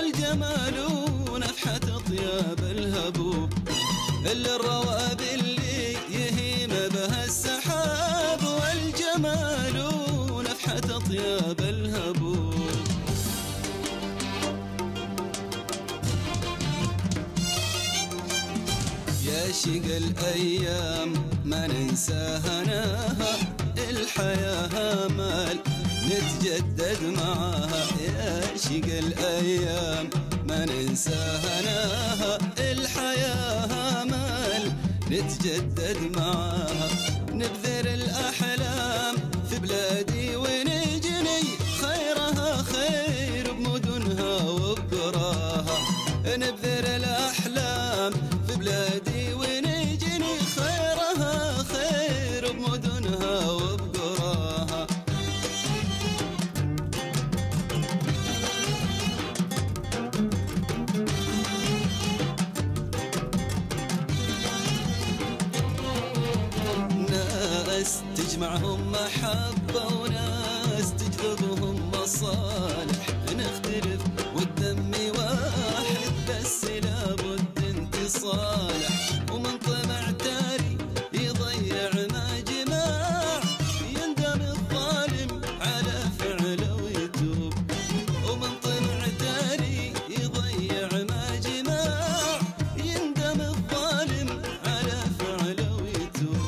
والجمال ونفحة طياب الهبوب، اللي الرواب اللي يهيم بها السحاب، والجمال ونفحة طياب الهبوب. يا شق الأيام ما ننسى هناها، الحياة مال نتجدد معاها. يا شق الأيام ما ننسى هناها، الحياة مال نتجدد معاها. نبذر الأحلام في بلادي ونجني، خيرها خير بمدنها وبقراها. نبذر الأحلام في بلادي ونجني، خيرها خير بمدنها وبقراها. ناس تجمعهم محبة وناس تجذبهم مصالح، نختلف والدم واحد بس لابد انتصالح. ومن طمع تاري يضيع ما جماع، يندم الظالم على فعله ويتوب. ومن طمع تاري يضيع ما جماع، يندم الظالم على فعله ويتوب.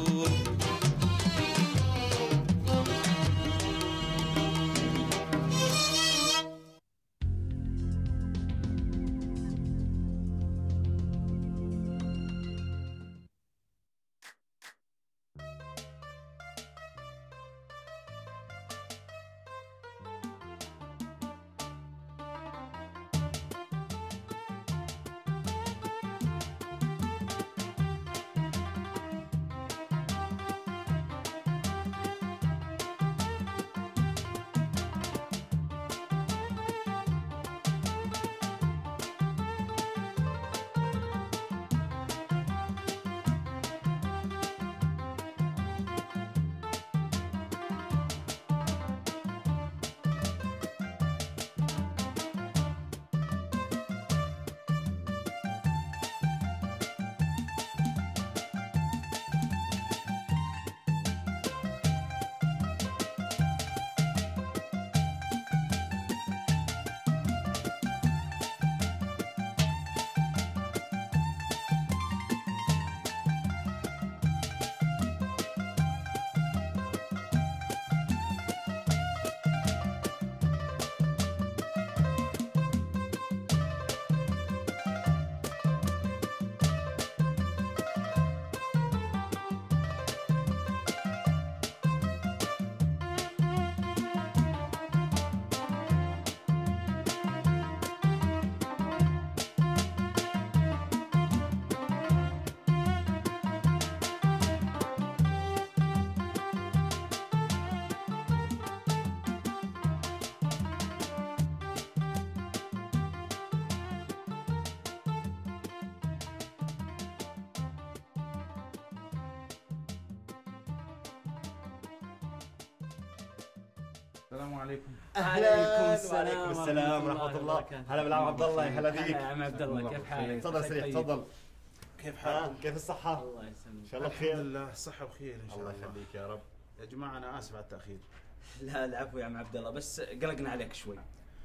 السلام عليكم. اهلا وعليكم السلام ورحمه الله. هلا بالعم عبد الله. هلا بيك يا عم عبد الله، كيف حالك؟ تفضل سريع تفضل. كيف حالك؟ كيف الصحه؟ الله يسلمك ان شاء الله بخير. الحمد لله صحه وخير ان شاء الله. الله يخليك يا رب. يا جماعه انا اسف على التاخير. لا العفو يا عم عبد الله، بس قلقنا عليك شوي.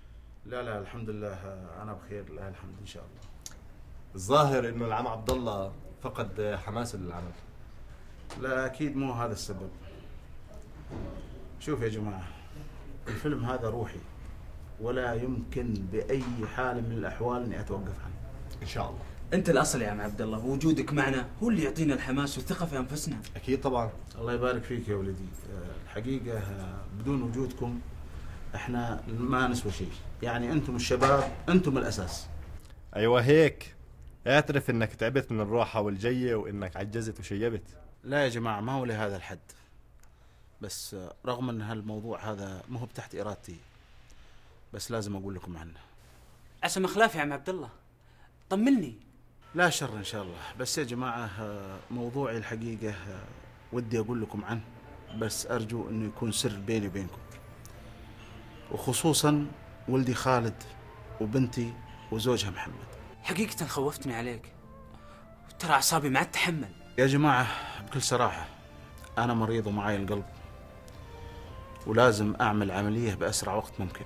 لا الحمد لله انا بخير، لله الحمد ان شاء الله. الظاهر انه العم عبد الله فقد حماسه للعمل. لا اكيد مو هذا السبب. شوف يا جماعه، الفيلم هذا روحي ولا يمكن باي حال من الاحوال اني اتوقف عنه. ان شاء الله. انت الاصل يا عم عبد الله، ووجودك معنا هو اللي يعطينا الحماس والثقه في انفسنا. اكيد طبعا. الله يبارك فيك يا ولدي. الحقيقه بدون وجودكم احنا ما نسوى شيء، يعني انتم الشباب، انتم الاساس. ايوه هيك، اعترف انك تعبت من الروحه والجيه وانك عجزت وشيبت. لا يا جماعه ما هو لهذا الحد، بس رغم ان هالموضوع هذا ما هو تحت ارادتي، بس لازم اقول لكم عنه. عسى مخلاف يا عم عبد الله، طمني. لا شر ان شاء الله، بس يا جماعه موضوعي الحقيقه ودي اقول لكم عنه، بس ارجو انه يكون سر بيني وبينكم، وخصوصا ولدي خالد وبنتي وزوجها محمد. حقيقة خوفتني عليك، ترى أعصابي ما عاد تحمل. يا جماعة بكل صراحة أنا مريض ومعاي القلب، ولازم أعمل عملية بأسرع وقت ممكن.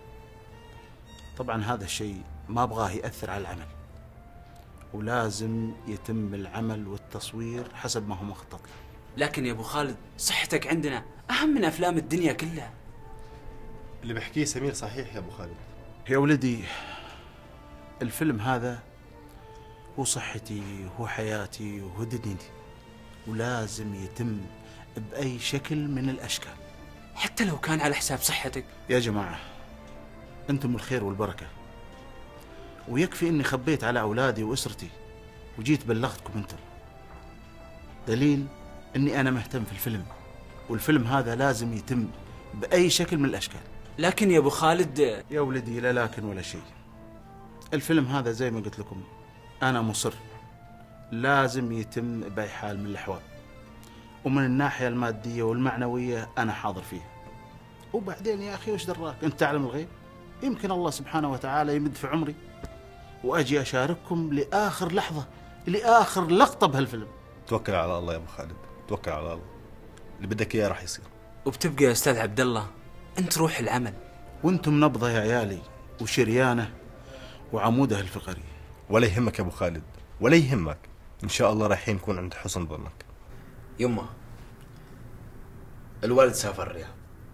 طبعا هذا الشيء ما أبغاه يأثر على العمل، ولازم يتم العمل والتصوير حسب ما هو مخطط له. لكن يا أبو خالد صحتك عندنا أهم من أفلام الدنيا كلها. اللي بحكيه سمير صحيح يا ابو خالد. يا ولدي الفيلم هذا هو صحتي وهو حياتي وهو دنيتي، ولازم يتم بأي شكل من الأشكال، حتى لو كان على حساب صحتك. يا جماعة أنتم الخير والبركة، ويكفي أني خبيت على أولادي وأسرتي وجيت بلغتكم أنتم، دليل أني أنا مهتم في الفيلم، والفيلم هذا لازم يتم بأي شكل من الأشكال. لكن يا أبو خالد يا ولدي لا لكن ولا شيء، الفيلم هذا زي ما قلت لكم أنا مصر لازم يتم بأي حال من الأحوال، ومن الناحية المادية والمعنوية أنا حاضر فيه. وبعدين يا أخي وش دراك، أنت تعلم الغيب، يمكن الله سبحانه وتعالى يمد في عمري وأجي أشارككم لآخر لحظة لآخر لقطة بهالفيلم. توكل على الله يا ابو خالد، توكل على الله، اللي بدك اياه راح يصير. وبتبقى يا أستاذ عبد الله أنت روح العمل، وأنتم نبضة يا عيالي وشريانة وعمودها الفقري. ولا يهمك يا ابو خالد، ولا يهمك، ان شاء الله رايحين نكون عند حسن ظنك. يمه الوالد سافر الرياض.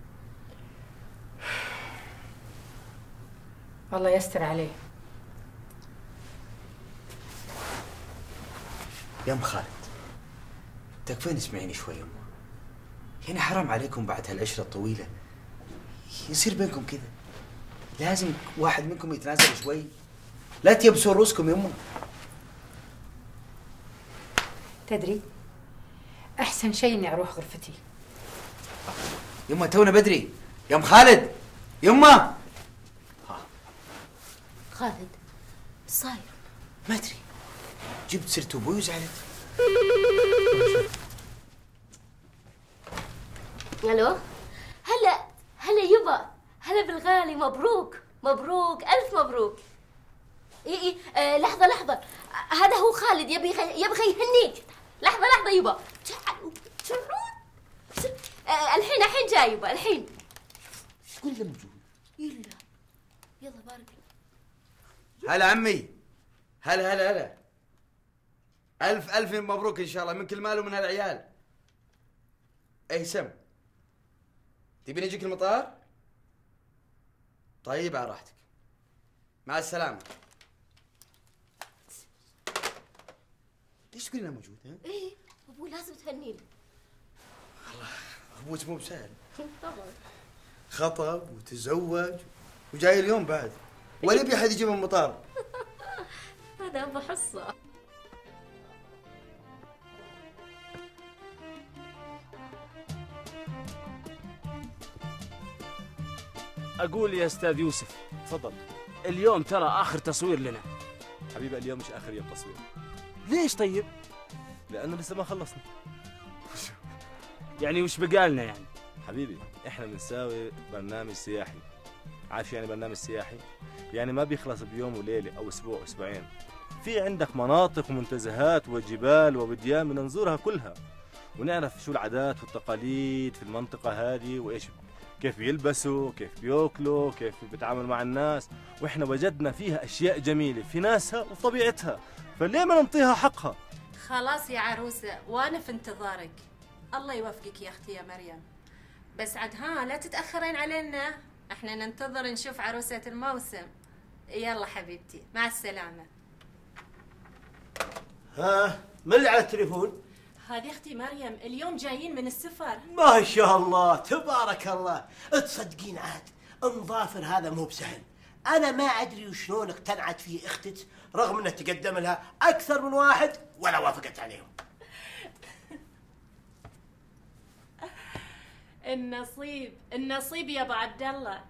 الله يستر عليه. يا ام خالد تكفين اسمعيني شوي يمه، يعني حرام عليكم بعد هالعشرة الطويلة يصير بينكم كذا، لازم واحد منكم يتنازل شوي، لا تيبسوا رؤوسكم يمه. تدري أحسن شيء إني أروح غرفتي. يمه تونا بدري. يا ام خالد يمه. خالد صاير؟ ما ادري، جبت سيرة ابوي وزعلت. الو، هلا يبا، هلا بالغالي، مبروك مبروك الف مبروك. اي لحظه، هذا هو خالد يبغى يهنيك. لحظه يبا، الحين جاي يبا الحين. كله موجود. يلا بارك. هلا عمي، هلا ألف مبروك إن شاء الله من كل مال ومن هالعيال. أي سم، تبيني أجيك المطار؟ طيب على راحتك، مع السلامة. ليش تقولين أنا موجود؟ ها؟ ايه ابوي لازم تهنيني. الله أبوك مو بسهل، طبعا خطب وتزوج وجاي اليوم بعد، ولا يبي أحد يجيب من المطار. هذا ابو حصه. أقول يا أستاذ يوسف، تفضل. اليوم ترى آخر تصوير لنا. حبيبي اليوم مش اخر يوم تصوير. ليش طيب؟ لانه لسه ما خلصنا. يعني وش بقالنا يعني؟ حبيبي احنا بنساوي برنامج سياحي. عارف يعني برنامج سياحي؟ يعني ما بيخلص بيوم وليله او اسبوع اسبوعين. في عندك مناطق ومنتزهات وجبال ووديان بدنا نزورها كلها، ونعرف شو العادات والتقاليد في المنطقه هذه، وايش كيف بيلبسوا، كيف بياكلوا، كيف بيتعاملوا مع الناس، واحنا وجدنا فيها اشياء جميله في ناسها وطبيعتها، فليه ما نعطيها حقها؟ خلاص يا عروسة، وانا في انتظارك. الله يوفقك يا اختي يا مريم. بس عاد لا تتأخرين علينا، احنا ننتظر نشوف عروسة الموسم. يلا حبيبتي مع السلامة. ها من اللي على التليفون؟ هذه اختي مريم، اليوم جايين من السفر. ما شاء الله تبارك الله. تصدقين عاد الظافر هذا مو بسهل. انا ما ادري وشلون اقتنعت فيه اختك رغم انه تقدم لها اكثر من واحد ولا وافقت عليهم. النصيب يا ابو عبد الله.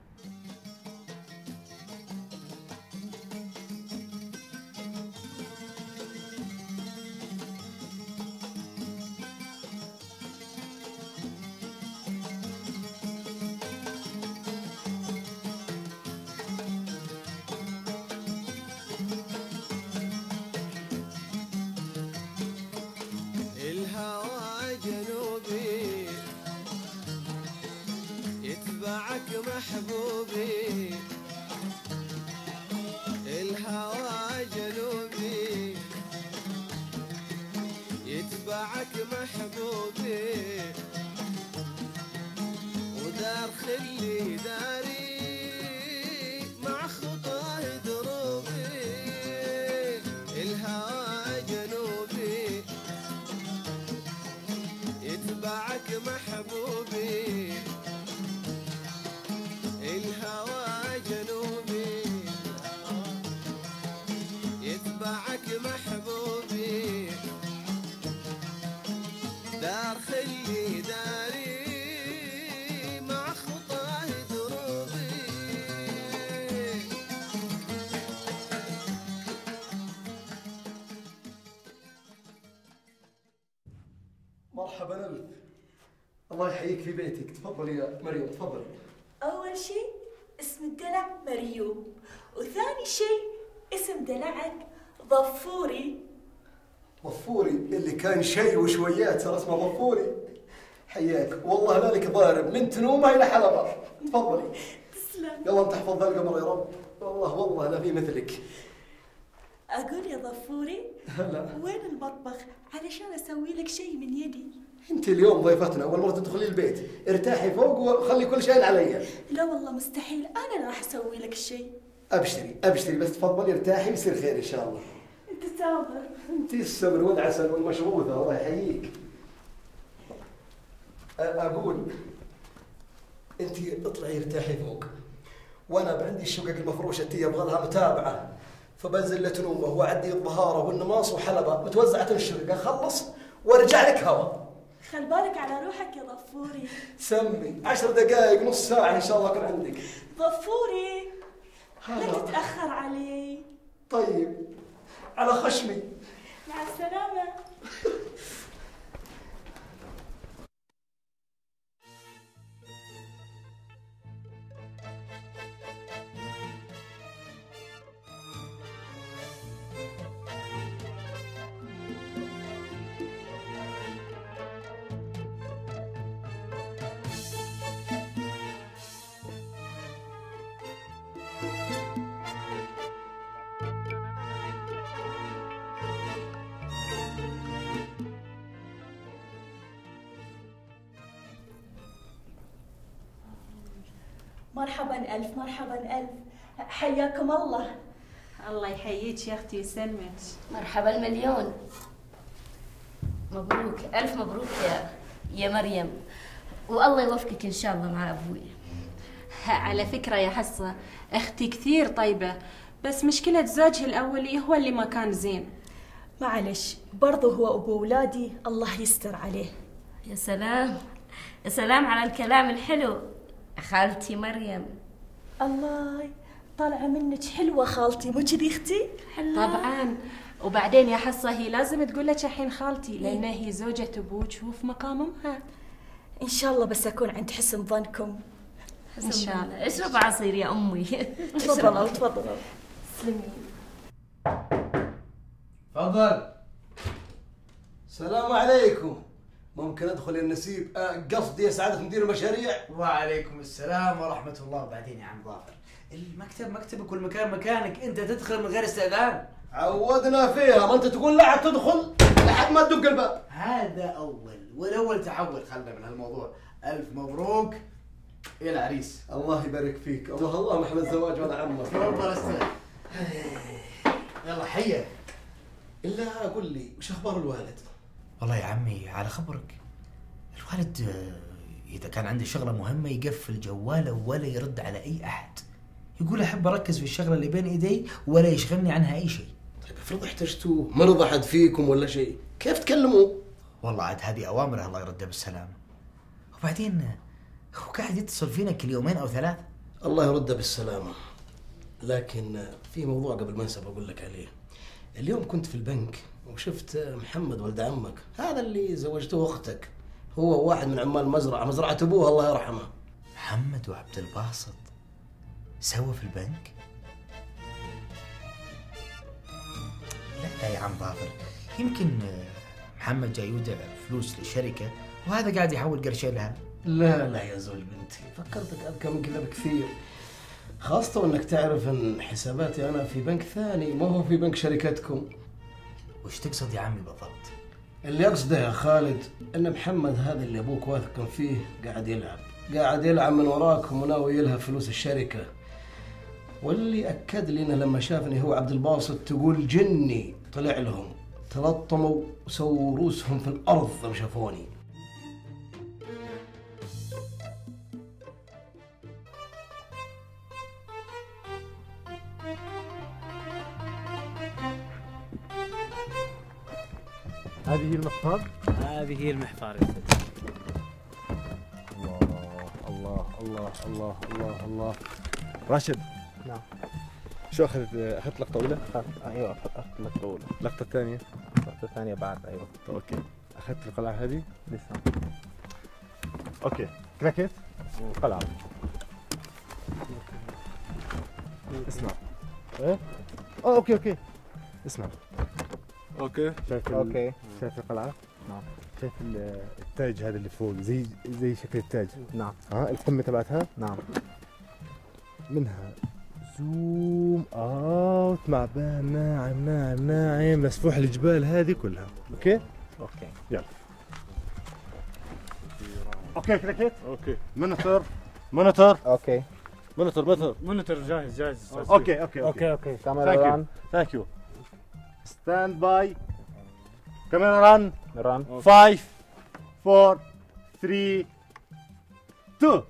لك محبوبي دار خلي داري مع خطاه دروبي. مرحبا ألف، الله يحييك في بيتك. تفضلي يا مريم تفضلي. أول شيء اسم الدلع مريوم، وثاني شيء اسم دلعك ظفوري. ظفوري اللي كان شيء وشويات صار اسمه ظفوري. حياك والله لا لك ضارب من تنومه الى حلبه. تفضلي. تسلم. يلا انت احفظ ذا القمر يا رب. والله لا في مثلك. أقول يا ظفوري هلا. وين المطبخ علشان أسوي لك شيء من يدي؟ انت اليوم ضيفتنا اول مره تدخلي البيت، ارتاحي فوق وخلي كل شيء علي. لا والله مستحيل، أنا اللي راح أسوي لك الشيء. ابشري بس تفضلي ارتاحي يصير خير ان شاء الله. أنت صابر. انت السمر والعسل والمشروطه الله يحييك. اقول انت اطلعي ارتاحي فوق، وانا عندي الشقق المفروشه تي ابغى لها متابعه، فبنزل لتنومه واعدي الظهاره والنماص وحلبه متوزعه الشرق، اخلص وارجع لك هوا. خل بالك على روحك يا ظفوري. سمي 10 دقائق نص ساعه ان شاء الله اكون عندك. ظفوري لا تتأخر علي. طيب على خشمي. مع السلامة. مرحبا ألف، مرحبا ألف، حياكم الله. الله يحييك يا أختي ويسلمك. مرحبا المليون. مبروك، ألف مبروك يا مريم، والله يوفقك إن شاء الله مع أبوي. على فكرة يا حصة أختي كثير طيبة، بس مشكلة زوجها الأولي هو اللي ما كان زين. معلش برضه هو أبو أولادي، الله يستر عليه. يا سلام يا سلام على الكلام الحلو خالتي مريم. الله طالعة منك حلوة خالتي، مو كذي اختي؟ طبعا. وبعدين يا حصة هي لازم تقول لك الحين خالتي، لأن هي زوجة أبوك وفي مقام أمها. إن شاء الله بس أكون عند حسن ظنكم. إن شاء الله. اشرب عصير يا أمي. تفضلوا تفضلوا. سلمي. تفضل. السلام عليكم. ممكن ادخل يا النسيب؟ قصدي يا سعادة مدير المشاريع. وعليكم السلام ورحمة الله. وبعدين يا عم ظافر، المكتب مكتبك والمكان مكانك، انت تدخل من غير استئذان. عودنا فيها، ما انت تقول لا عاد تدخل لحد ما تدق الباب. هذا اول والاول تحول. خلنا من هالموضوع. الف مبروك يا العريس. الله يبارك فيك. الله محل الزواج ولا عمه. تفضل استلم. يلا حيا. الا قول لي وش اخبار الوالد؟ والله يا عمي على خبرك، الوالد إذا كان عنده شغلة مهمة يقفل جواله ولا يرد على أي أحد، يقول أحب أركز في الشغلة اللي بين إيدي ولا يشغلني عنها أي شيء. طيب افرض احتجتوه ما رضى أحد فيكم ولا شيء، كيف تكلموه؟ والله عاد هذه أوامره، الله يرده بالسلامة. وبعدين هو قاعد يتصل فينا كل يومين أو ثلاث. الله يرده بالسلامة. لكن في موضوع قبل ما انسى بقول لك عليه. اليوم كنت في البنك وشفت محمد ولد عمك، هذا اللي زوجته أختك، هو واحد من عمال مزرعة أبوه الله يرحمه. محمد وعبد الباسط سوا في البنك؟ لا يا عم ظافر، يمكن محمد جاي يودع فلوس للشركة وهذا قاعد يحول قرشين لها. لا يا زول بنتي، فكرتك أذكى من كذا بكثير، خاصة وانك تعرف ان حساباتي انا في بنك ثاني ما هو في بنك شركتكم. وش تقصد يا عمي بالضبط؟ اللي اقصده يا خالد ان محمد هذا اللي ابوك واثق فيه قاعد يلعب من وراكم وناوي يلهب فلوس الشركة. واللي اكد لي انه لما شافني هو عبد الباسط تقول جني طلع لهم، تلطموا وسووا روسهم في الارض لما شافوني. هذه هي المحفار؟ هذه هي المحفار يا سيدي. الله الله الله الله الله. راشد. نعم. شو اخذت لقطة أولى؟ ايوه اخذت لقطة أولى. اللقطة الثانية؟ اللقطة الثانية بعد ايوه. اوكي. اخذت القلعة هذه؟ لسه. اوكي. كلاكيت وقلعة. اسمع. ايه؟ اوكي. اسمع. اوكي. شايف القلعة؟ نعم. شايف التاج هذا اللي فوق زي شكل التاج؟ نعم. القمة تبعتها؟ نعم. منها زوم اوت مع بان ناعم مسفوح الجبال هذه كلها. اوكي؟ يلا. اوكي كليكيت؟ اوكي. مونيتور. اوكي. مونيتور جاهز. اوكي. كاميرا ران. ثانك يو. ستاند باي. كاميرا ران. 5 4 3 2.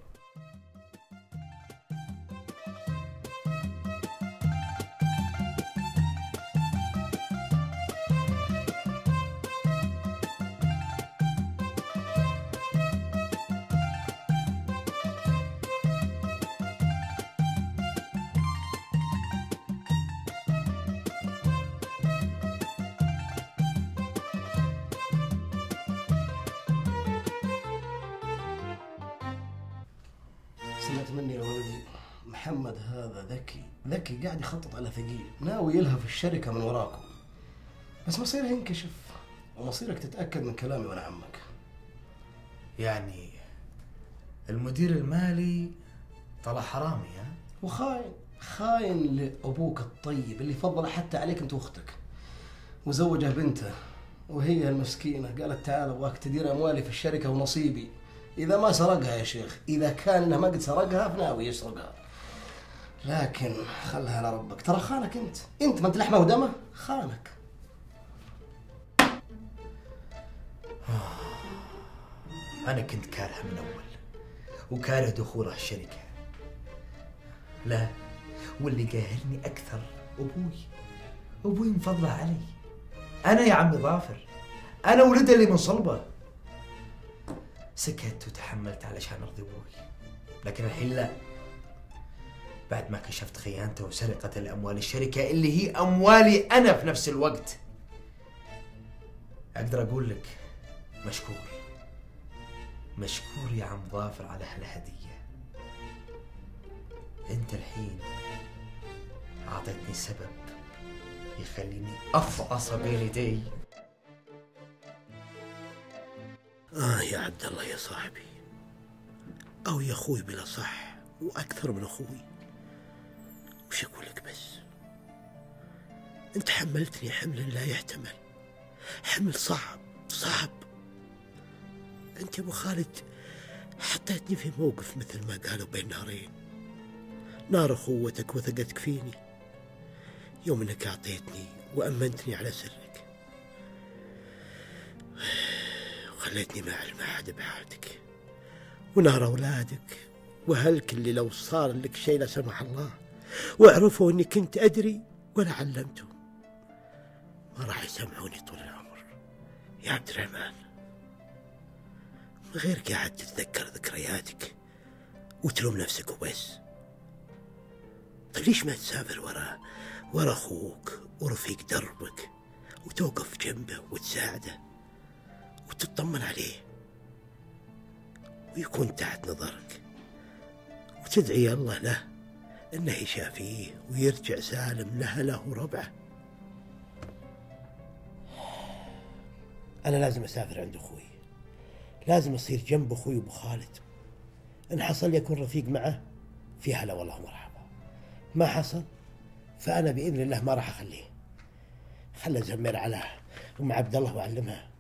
سمعت مني يا ولدي، محمد هذا ذكي قاعد يخطط على ثقيل، ناوي يلهف الشركة من وراكم، بس مصيره ينكشف ومصيرك تتأكد من كلامي وانا عمك. يعني المدير المالي طلع حرامي ها؟ وخاين لأبوك الطيب اللي فضل حتى عليك انت واختك، وزوجه بنته، وهي المسكينة قالت تعال ابغاك تدير اموالي في الشركة ونصيبي. إذا ما سرقها يا شيخ، إذا كان إنه ما قد سرقها فناوي يسرقها، لكن خلها على ربك. ترى خانك أنت ما أنت لحمه ودمه، خانك. أنا كنت كارهه من أول وكاره دخوله الشركة. لا، واللي قاهرني أكثر أبوي مفضله علي. أنا يا عمي ظافر، أنا ولده اللي من صلبه. سكت وتحملت علشان ارضي ابوي، لكن الحين لا. بعد ما كشفت خيانته وسرقة الاموال الشركة اللي هي اموالي انا في نفس الوقت، اقدر اقول لك مشكور يا عم ظافر على هالهدية. انت الحين اعطيتني سبب يخليني افعص بين يدي. يا عبد الله يا صاحبي، أو يا أخوي بلا صح، وأكثر من أخوي. وش أقول لك بس؟ أنت حملتني حملا لا يحتمل، حمل صعب. أنت يا أبو خالد حطيتني في موقف مثل ما قالوا بين نارين، نار أخوتك وثقتك فيني، يوم أنك أعطيتني وأمنتني على سرك، خليتني مع المعهد بحالتك ونار أولادك وهلك اللي لو صار لك شيء لا سمح الله وعرفوا أني كنت أدري ولا علمتهم ما راح يسمعوني طول العمر. يا عبد الرحمن، من غير قاعد تتذكر ذكرياتك وتلوم نفسك وبس. طيب ليش ما تسافر ورا أخوك ورفيق دربك وتوقف جنبه وتساعده وتطمن عليه ويكون تحت نظرك وتدعي الله له انه يشافيه ويرجع سالم لأهله وربعه. انا لازم اسافر عند اخوي، لازم اصير جنب اخوي ابو خالد. ان حصل يكون رفيق معه في هلا والله مرحبا، ما حصل فانا باذن الله ما راح اخليه. خلى زمر على ام عبد الله وعلمها.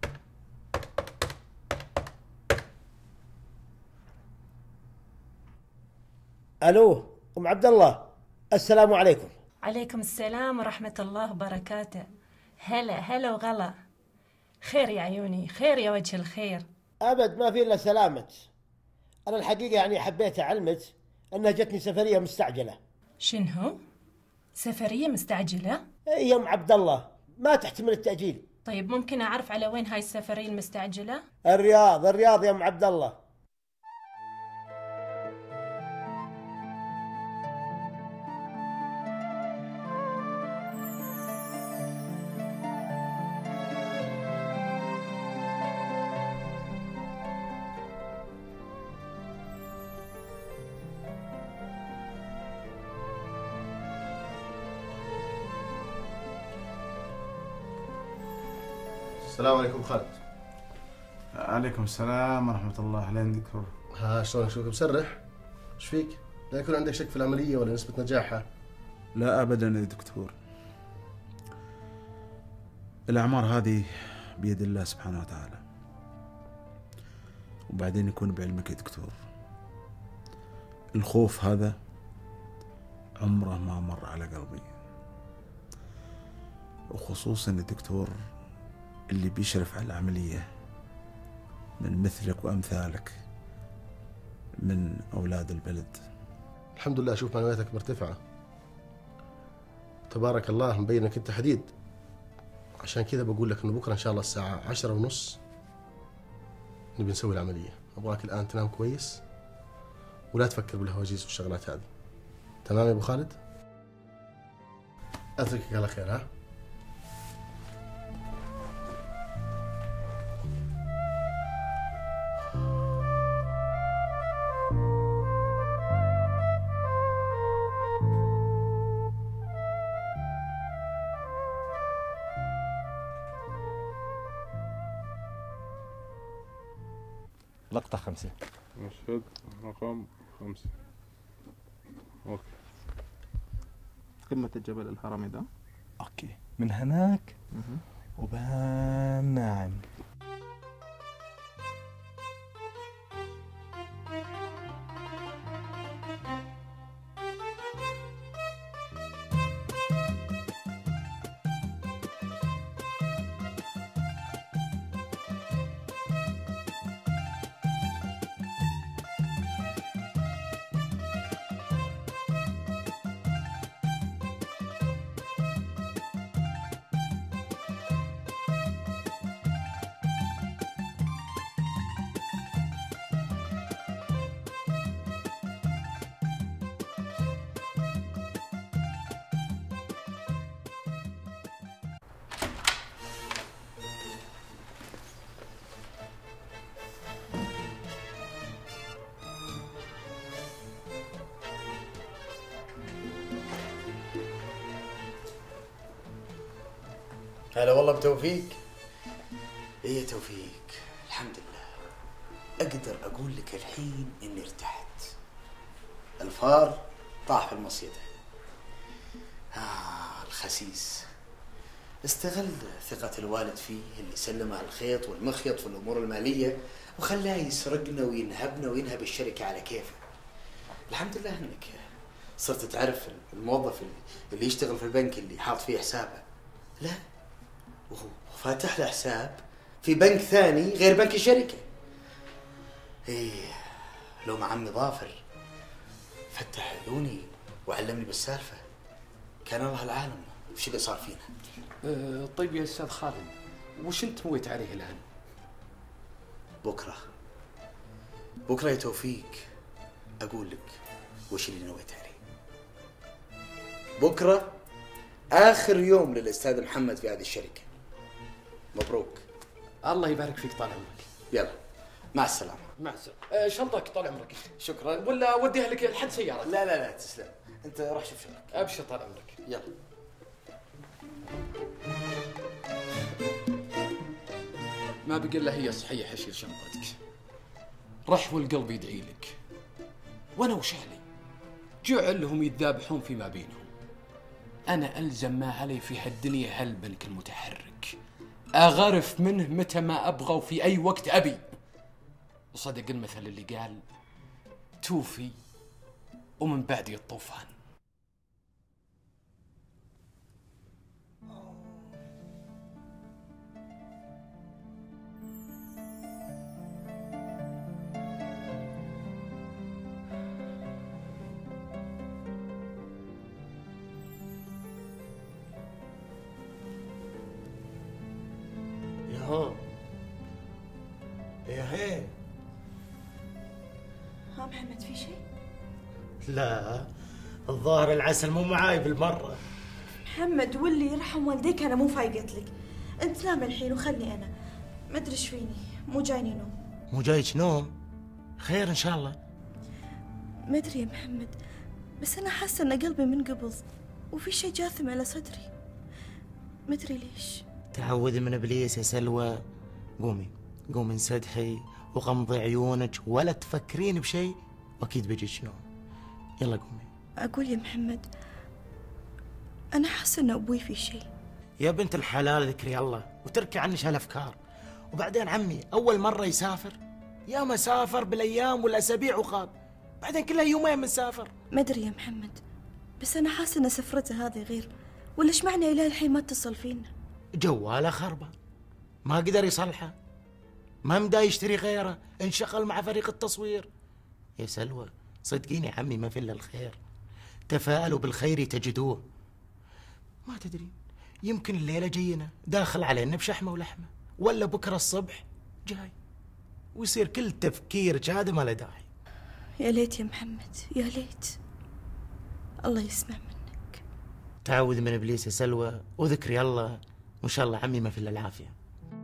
الو ام عبد الله، السلام عليكم. عليكم السلام ورحمة الله وبركاته. هلا وغلا. خير يا عيوني، خير يا وجه الخير. ابد ما في الا سلامة. انا الحقيقة يعني حبيت اعلمك انها جتني سفرية مستعجلة. شنو؟ سفرية مستعجلة؟ اي يا ام عبد الله، ما تحتمل التأجيل. طيب ممكن أعرف على وين هاي السفرية المستعجلة؟ الرياض الرياض يا ام عبد الله. السلام عليكم خالد. عليكم السلام ورحمة الله. أهلين دكتور. ها شلونك؟ شوفك مسرح؟ ايش فيك؟ لا يكون عندك شك في العملية ولا نسبة نجاحها؟ لا أبدا يا دكتور، الأعمار هذه بيد الله سبحانه وتعالى، وبعدين يكون بعلمك يا دكتور الخوف هذا عمره ما مر على قلبي، وخصوصا الدكتور اللي بيشرف على العملية من مثلك وأمثالك من أولاد البلد. الحمد لله. أشوف معنوياتك مرتفعة تبارك الله، مبين انك انت حديد. عشان كذا بقول لك انه بكره ان شاء الله الساعة 10:30 نبي نسوي العملية. ابغاك الآن تنام كويس ولا تفكر بالهواجيس والشغلات هذه. تمام يا ابو خالد؟ اتركك على خير. ها؟ لقطة 5. مشهد رقم 5. اوكي. قمة الجبل الهرمي ده. اوكي. من هناك وبان ناعم. هلا والله بتوفيق. ايه يا توفيق، الحمد لله. اقدر اقول لك الحين اني ارتحت. الفار طاح في المصيدة. الخسيس استغل ثقة الوالد فيه اللي سلمه الخيط والمخيط في الامور المالية وخلاه يسرقنا وينهبنا وينهب الشركة على كيفه. الحمد لله انك صرت تعرف الموظف اللي يشتغل في البنك اللي حاط فيه حسابه. لا، وهو فاتح له حساب في بنك ثاني غير بنك الشركة. ايه، لو مع عمي ظافر فتح عيوني وعلمني بالسالفة كان الله العالم وش اللي صار فينا. طيب يا استاذ خالد، وش انت مويت عليه الان؟ بكرة يا توفيق اقول لك وش اللي نويت عليه. بكرة آخر يوم للأستاذ محمد في هذه الشركة. مبروك. الله يبارك فيك، طال عمرك. يلا مع السلامة. مع السلامة. شنطك طال عمرك. شكرا. ولا اوديها لك لحد سيارتك؟ لا لا لا تسلم، انت روح شوف شغلك. ابشر طال عمرك. يلا. ما بقي الا هي صحيح اشيل شنطتك. رح والقلب يدعي لك. وانا وشالي جعلهم يتذابحون فيما بينهم. أنا ألزم ما علي في هالدنيا هالبنك المتحرك، أغرف منه متى ما أبغى وفي أي وقت أبي. وصدق المثل اللي قال توفي ومن بعد الطوفان. محمد في شيء؟ لا، الظاهر العسل مو معاي بالمرة. محمد واللي يرحم والديك أنا مو فايقت لك. أنت نام الحين وخلني أنا. ما أدري إيش فيني، مو جايني نوم. مو جايك نوم؟ خير إن شاء الله. ما أدري يا محمد، بس أنا حاسة إن قلبي منقبض وفي شيء جاثم على صدري. ما أدري ليش. تعوذي من إبليس يا سلوى. قومي انسدحي وغمضي عيونك ولا تفكرين بشيء وأكيد بيجيك نوم. يلا قومي. أقول يا محمد، أنا حاسة إن أبوي في شيء. يا بنت الحلال ذكري الله وتركي عنك هالأفكار. وبعدين عمي أول مرة يسافر، يا ما سافر بالأيام والأسابيع وخاب، بعدين كلها يومين مسافر. ما أدري يا محمد، بس أنا حاسة إن سفرته هذه غير. ولا إيش معنى إلى الحين ما اتصل فينا؟ جواله خربة ما قدر يصلحه، ما مدى يشتري غيره، انشغل مع فريق التصوير. يا سلوى صدقيني عمي ما في إلا الخير، تفاءلوا بالخير تجدوه. ما تدري يمكن الليلة جينا داخل علينا بشحمة ولحمة، ولا بكرة الصبح جاي ويصير كل تفكيرك هذا ما له داعي. يا ليت يا محمد، يا ليت. الله يسمع منك. تعوذ من إبليس يا سلوى وذكري الله، وإن شاء الله عمي ما في إلا العافية.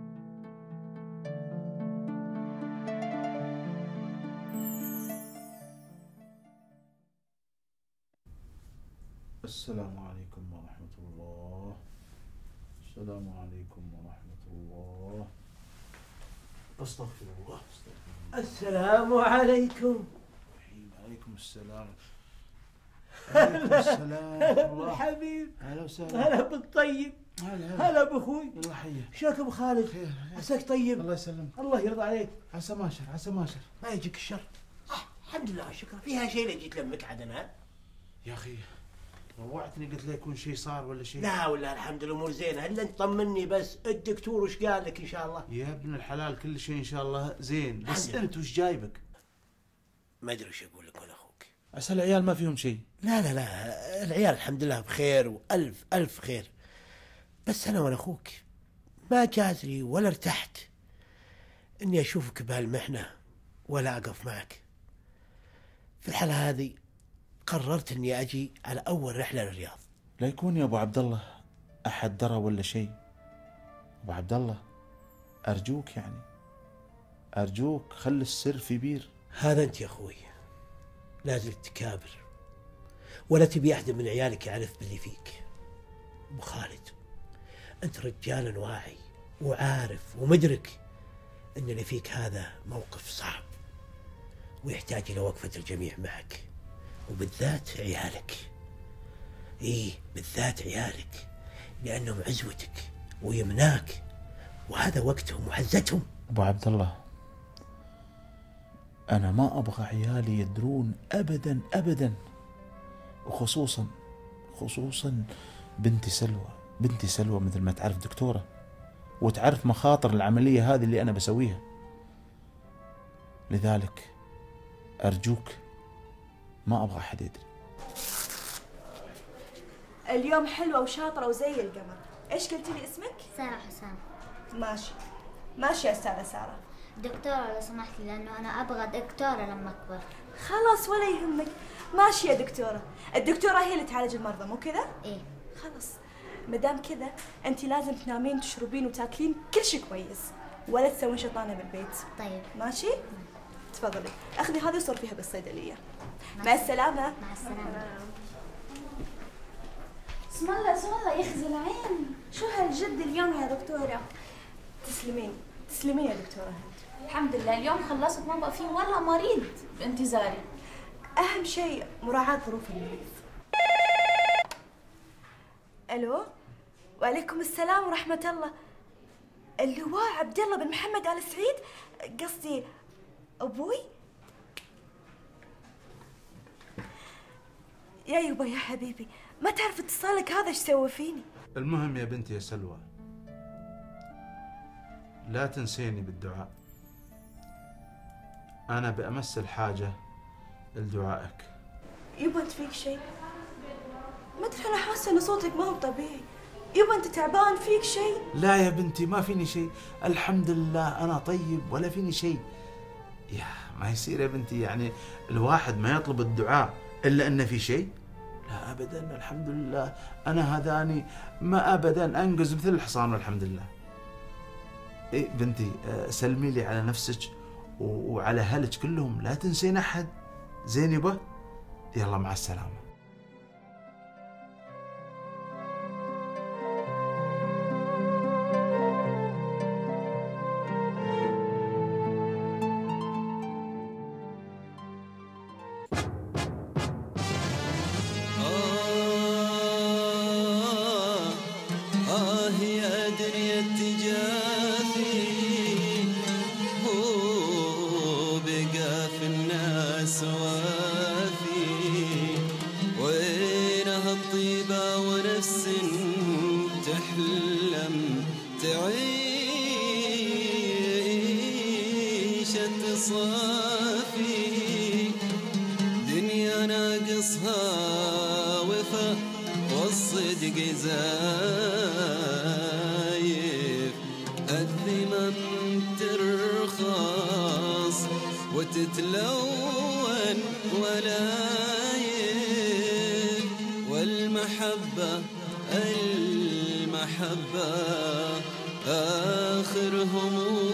السلام عليكم ورحمة الله. السلام عليكم ورحمة الله. أستغفر الله. السلام عليكم. عليكم السلام. عليكم السلام ورحمة الله. حبيب. هلا وسهلا. هلا بالطيب. هلا بأخوي. الله حيه. شلونك أبو خالد؟ خير. عساك طيب. الله يسلمك. الله يرضى عليك. عسى ماشر عسى ماشر. ما يجيك الشر. الحمد لله شكرا. فيها شيء اللي جيت لمك عاد أنا؟ يا أخي روعتني، قلت لا يكون شيء صار ولا شيء. لا ولا الحمد لله امور زينه، الا انت طمني بس. الدكتور وش قال لك ان شاء الله؟ يا ابن الحلال كل شيء ان شاء الله زين، بس انت وش جايبك؟ ما ادري وش اقول لك ولا اخوك. عسى العيال ما فيهم شيء. لا العيال الحمد لله بخير والف الف خير، بس انا وانا اخوك ما جاز لي ولا ارتحت اني اشوفك بهالمحنه ولا اقف معك. في الحاله هذه قررت اني اجي على اول رحله للرياض. لا يكون يا ابو عبد الله احد درى ولا شيء. ابو عبد الله ارجوك يعني ارجوك خلي السر في بير. هذا انت يا اخوي لازم تكابر ولا تبي احد من عيالك يعرف باللي فيك. ابو خالد انت رجال واعي وعارف ومدرك ان اللي فيك هذا موقف صعب ويحتاج الى وقفه الجميع معك، وبالذات عيالك. بالذات عيالك لأنهم عزوتك ويمناك، وهذا وقتهم وحزتهم. أبو عبد الله أنا ما أبغى عيالي يدرون أبدا أبدا، وخصوصا بنتي سلوى مثل ما تعرف دكتورة وتعرف مخاطر العملية هذه اللي أنا بسويها. لذلك أرجوك ما أبغى أحد يدري. اليوم حلوة وشاطرة وزي القمر. إيش قلتي لي اسمك؟ سارة حسام. ماشي يا أستاذة سارة. دكتورة لو سمحتي، لأنه أنا أبغى دكتورة لما أكبر. خلاص ولا يهمك. ماشي يا دكتورة. الدكتورة هي اللي تعالج المرضى مو كذا؟ إيه. خلاص مدام كذا أنت لازم تنامين وتشربين وتاكلين كل شيء كويس، ولا تسوين شطانة بالبيت. طيب ماشي؟ تفضلي اخذي هذه وصور فيها بالصيدلية. مع السلامة. مع السلامة. اسم الله يخزي العين. شو هالجد اليوم يا دكتورة؟ تسلمين يا دكتورة. الحمد لله اليوم خلصت، ما بقى في ولا مريض بانتظاري. أهم شيء مراعاة ظروف المريض. ألو، وعليكم السلام ورحمة الله. اللواء عبد الله بن محمد آل سعيد، قصدي أبوي. يا يبا يا حبيبي، ما تعرف اتصالك هذا ايش سوى فيني. المهم يا بنتي يا سلوى لا تنسيني بالدعاء، أنا بأمس الحاجة لدعائك. يبا أنت فيك شيء؟ ما أدري، أنا حاسة إن صوتك ما هو طبيعي. يبا أنت تعبان؟ فيك شيء؟ لا يا بنتي ما فيني شيء، الحمد لله أنا طيب ولا فيني شيء. يا ما يصير يا بنتي يعني الواحد ما يطلب الدعاء إلا أنه في شيء. لا أبدا، الحمد لله أنا هذاني ما أبدا أنقز مثل الحصان والحمد لله. إيه بنتي سلمي لي على نفسك وعلى أهلك كلهم، لا تنسين أحد. زين يبا؟ يلا مع السلامة. يا دنيا التجافي هو بقى في الناس وافي، وينها الطيبة ونفس تحلم تعيش التصافي، دنيا ناقصها وفا والصدق زايف، الذمم ترخص وتتلون ولايف، والمحبة المحبة آخر هموم